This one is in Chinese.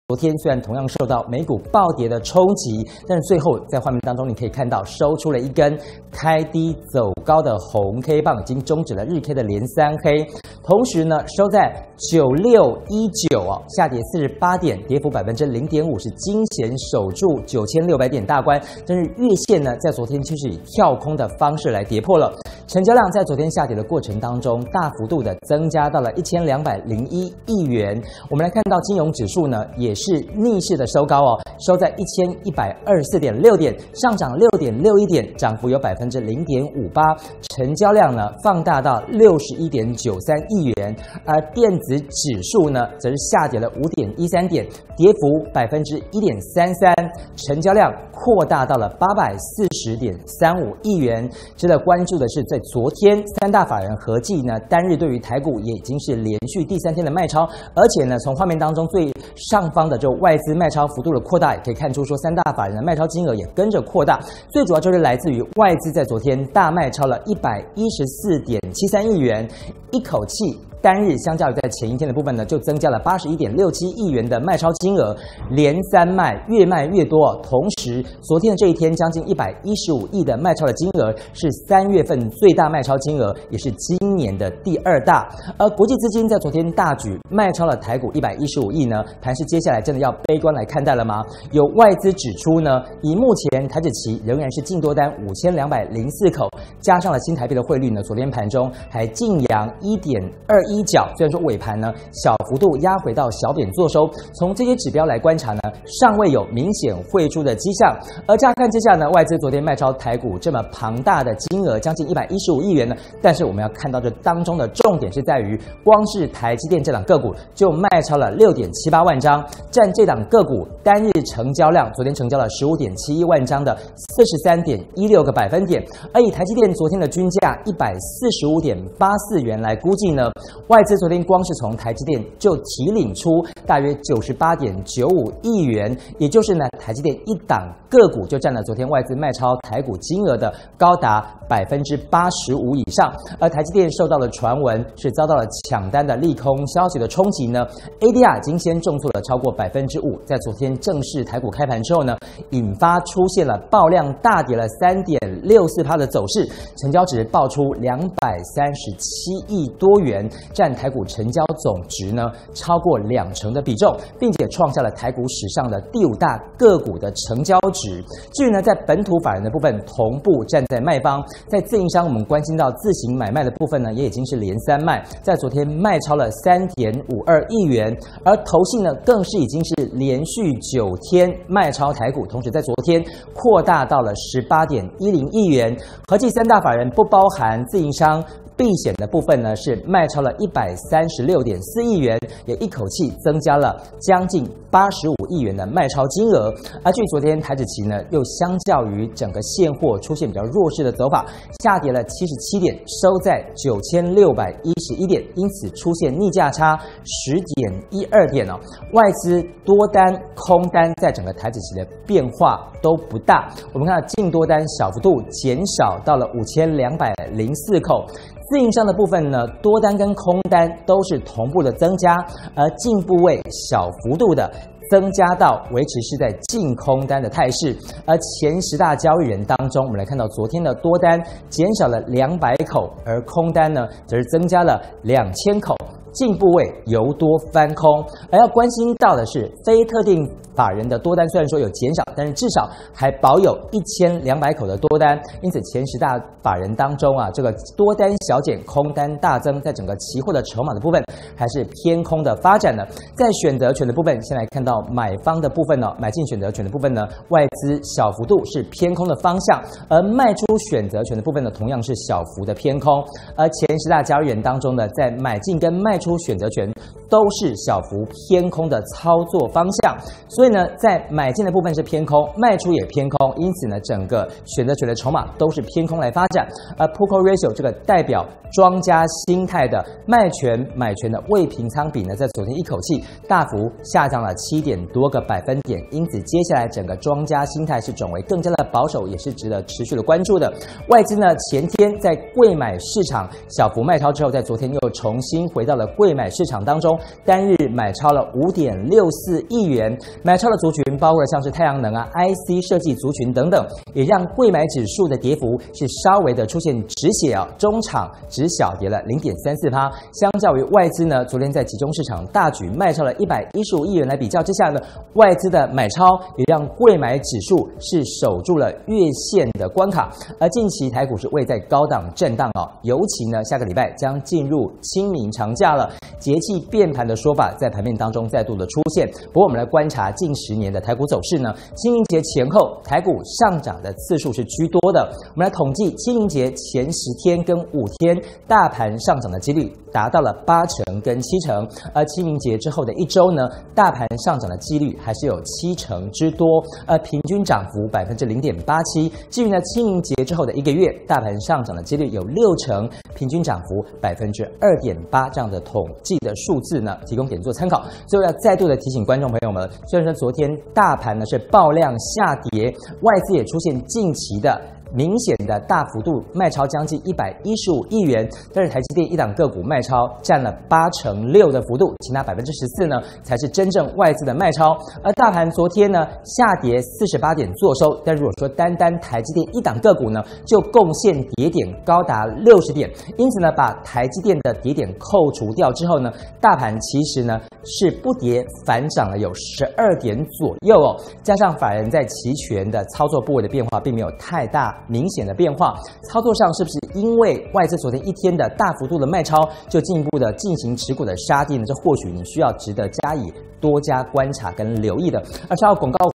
昨天虽然同样受到美股暴跌的冲击，但是最后在画面当中你可以看到收出了一根开低走高的红 K 棒，已经终止了日 K 的连3黑。同时呢，收在9619哦，下跌48点，跌幅0.5%，是惊险守住9600点大关。但是月线呢，在昨天就是以跳空的方式来跌破了。成交量在昨天下跌的过程当中，大幅度的增加到了1201亿元。我们来看到金融指数呢，也是逆势的收高哦，收在1124.6点，上涨6.61点，涨幅有0.58%。成交量呢放大到61.93亿元，而电子指数呢则是下跌了5.13点，跌幅1.33%，成交量扩大到了840.35亿元。值得关注的是，在昨天三大法人合计呢，单日对于台股也已经是连续第3天的卖超，而且呢，从画面当中最上方的这外资卖超幅度的扩大，也可以看出说三大法人的卖超金额也跟着扩大。最主要就是来自于外资在昨天大卖超了114.73亿元，一口气单日相较于在前一天的部分呢，就增加了81.67亿元的卖超金额，连3卖，越卖越多。同时，昨天的这一天将近115亿的卖超的金额，是3月份最大卖超金额，也是今年的第2大。而国际资金在昨天大举卖超了台股115亿呢，盘势接下来真的要悲观来看待了吗？有外资指出呢，以目前台指期仍然是净多单5204口，加上了新台币的汇率呢，昨天盘中还净扬1.21角，虽然说尾盘呢小幅度压回到小贬做收，从这些指标来观察呢，尚未有明显汇出的迹象。而乍看之下呢，外资昨天卖超台股这么庞大的金额，将近115亿元呢，但是我们要看到这当中的重点是在于，光是台积电这档个股就卖超了6.78万张，占这档个股单日成交量，昨天成交了15.71万张的43.16个百分点。而以台积电昨天的均价145.84元来估计呢，外资昨天光是从台积电就提领出大约98.95亿元，也就是呢，台积电一档个股就占了昨天外资卖超台股金额的高达85%以上。而台积电受到了传闻是遭到了抢单的利空消息的冲击呢 ，ADR 已经先重挫了超过5%，在昨天正式台股开盘之后呢，引发出现了爆量大跌了3.64%的走势，成交值爆出237亿多元，占台股成交总值呢超过20%的比重，并且创下了台股史上的第5大个股的成交值。至于呢，在本土法人的部分同步站在卖方，在自营商我们关心到自行买卖的部分呢，也已经是连3卖，在昨天卖超了3.52亿元，而投信呢更是已经是连续9天卖超台股，同时在昨天扩大到了18.10亿元，合计三大法人不包含自营商避险的部分呢，是卖超了136.4亿元，也一口气增加了将近85亿元的卖超金额。而据昨天台指期呢，又相较于整个现货出现比较弱势的走法，下跌了77点，收在9611点，因此出现逆价差10.12点哦。外资多单、空单在整个台指期的变化都不大。我们看到净多单小幅度减少到了5204口。自营商的部分呢，多单跟空单都是同步的增加，而净部位小幅度的增加到维持是在净空单的态势。而前10大交易人当中，我们来看到昨天的多单减少了200口，而空单呢则是增加了2000口。净部位由多翻空，而要关心到的是，非特定法人的多单虽然说有减少，但是至少还保有1200口的多单，因此前10大法人当中啊，这个多单小减，空单大增，在整个期货的筹码的部分还是偏空的发展呢。在选择权的部分，先来看到买方的部分呢，买进选择权的部分呢，外资小幅度是偏空的方向，而卖出选择权的部分呢，同样是小幅的偏空。而前10大交易人当中呢，在买进跟卖出选择权都是小幅偏空的操作方向，所以呢，在买进的部分是偏空，卖出也偏空，因此呢，整个选择权的筹码都是偏空来发展。而 Put-Call Ratio 这个代表庄家心态的卖权买权的未平仓比呢，在昨天一口气大幅下降了7点多个百分点，因此接下来整个庄家心态是转为更加的保守，也是值得持续的关注的。外资呢，前天在柜买市场小幅卖超之后，在昨天又重新回到了柜买市场当中， 单日买超了5.64亿元，买超的族群包括了像是太阳能啊、IC 设计族群等等，也让柜买指数的跌幅是稍微的出现止血啊，中场只小跌了0.34%，相较于外资呢，昨天在集中市场大举卖超了115亿元来比较之下呢，外资的买超也让柜买指数是守住了月线的关卡，而近期台股是位在高档震荡哦，尤其呢下个礼拜将进入清明长假了，节气变盘的说法在盘面当中再度的出现。不过我们来观察近10年的台股走势呢，清明节前后台股上涨的次数是居多的。我们来统计清明节前10天跟5天大盘上涨的几率达到了80%跟70%，而清明节之后的1周呢，大盘上涨的几率还是有70%之多，平均涨幅0.87%。至于呢清明节之后的1个月，大盘上涨的几率有60%，平均涨幅2.8%，这样的统计的数字呢，提供给您做参考。所以要再度的提醒观众朋友们，虽然说昨天大盘呢是爆量下跌，外资也出现近期的明显的大幅度卖超将近115亿元，但是台积电一档个股卖超占了86%的幅度，其他14%呢才是真正外资的卖超。而大盘昨天呢下跌48点做收，但如果说单台积电一档个股呢，就贡献跌点高达60点，因此呢把台积电的跌点扣除掉之后呢，大盘其实呢是不跌反涨了有12点左右哦，加上法人在期权的操作部位的变化并没有太大明显的变化，操作上是不是因为外资昨天1天的大幅度的卖超，就进一步的进行持股的杀跌呢？这或许你需要值得加以多加观察跟留意的。而稍后广告